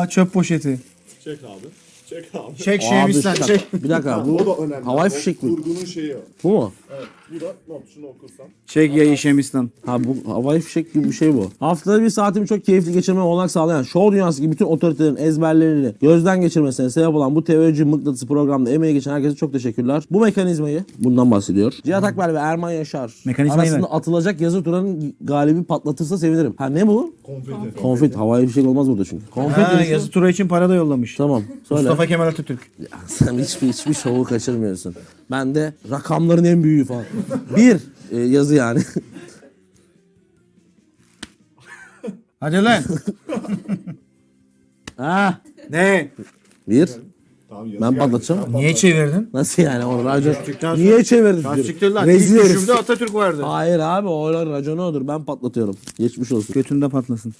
Aa, çöp poşeti. Çek abi. Çek abi. Çek Abi, Şemistan şak- çek. Bir dakika bu O da önemli. havai O fişek mi? Kurgunun şeyi o. Bu mu? Evet. Bu da not şunu okursan. Çek yayı Şemistan. Ha bu havai fişek gibi bir şey bu. Haftada bir saatimi çok keyifli geçirmeme olanak sağlayan show dünyası gibi bütün otoritelerin ezberlerini gözden geçirmesine sebep olan bu teoloji mıknatısı programda emeği geçen herkese çok teşekkürler. Bu mekanizmayı bundan bahsediyor. Cihat Akbel ve Erman Yaşar Mekanizmayı arasında atılacak yazı turanın galibi patlatırsa sevinirim. Ha ne bu? Konfeti. Konfet. Havai fişek olmaz burada çünkü. Konfet Ha, yazı... yazı tura için para da yollamış. Tamam. Söyle. Mustafa Kemal Atatürk. Sen hiçbir şovu kaçırmıyorsun. Ben de rakamların en büyüğü falan. Bir yazı yani. Hadi lan. Ha. Ne? Bir. Tamam, yazı Ben geldi. patlatacağım. Niye çevirdin? Nasıl yani? O racon. Düştükten Niye çevirdin? Siktir lan. Rezil İlk herif. düşümde Atatürk vardı. Hayır abi o raconu odur. Ben patlatıyorum. Geçmiş olsun. Götünde patlasın.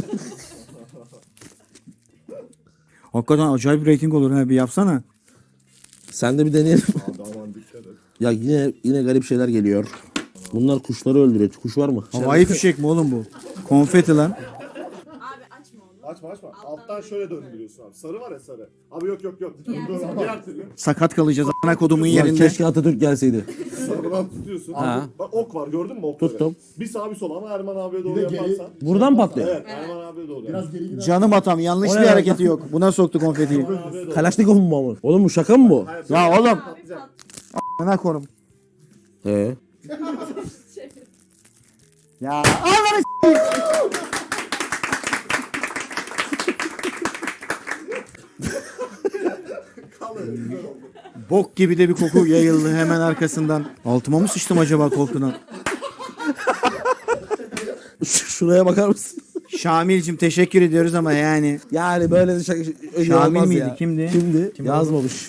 Hakikaten acayip rating olur ha, bir yapsana. Sen de bir deneyelim. Abi aman dikkat et. Ya yine garip şeyler geliyor. Bunlar kuşları öldürüyor. Kuş var mı? Havai fişek mi oğlum bu? Konfeti lan. Abi açma onu. Açma açma. Alttan şöyle döndürüyorsun abi. Sarı var ya sarı. Abi yok. Diğer türlü. Sakat kalacağız ana kodumun Ulan yerinde. keşke Atatürk gelseydi. Sarıdan tutuyorsun. Ha. Abi, bak ok var gördün mü okları? Tuttum. Bir sağ bir sol ama Erman abiye doğru yaparsan. Buradan patlıyor. Evet Erman abiye doğru. Biraz geri Canım atam, yanlış O bir ne ya? hareketi yok. Buna soktu konfetiyi. Kalaşnikov mu bu? Oğlum bu şaka mı bu? Ya oğlum. Abi pat. Ana konum. He. Ya Allah'ını Bok gibi de bir koku yayıldı hemen arkasından. Altıma mı sıçtım acaba korkudan? Şuraya bakar mısın? Şamil'cim teşekkür ediyoruz ama yani. Yani böyle de şaka Şamil olmaz miydi? ya. Kimdi? Kimdi? Kim Yazmamış.